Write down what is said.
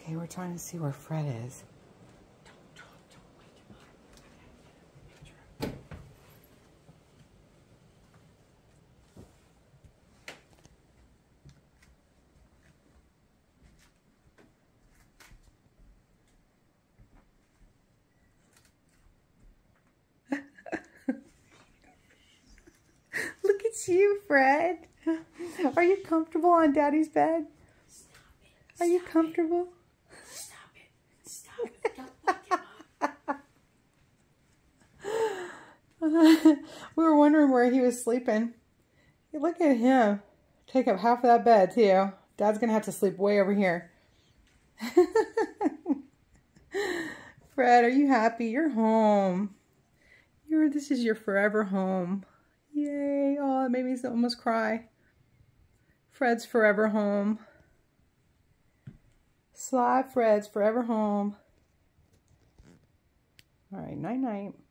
Okay, we're trying to see where Fred is. Look at you, Fred. Are you comfortable on Daddy's bed? Are you comfortable? Stop it. Stop it. Don't wake him up. We were wondering where he was sleeping. Hey, look at him. Take up half of that bed, too. Dad's going to have to sleep way over here. Fred, are you happy? You're home. This is your forever home. Yay. Oh, it made me almost cry. Fred's forever home. Sly Fred's forever home. All right, night-night.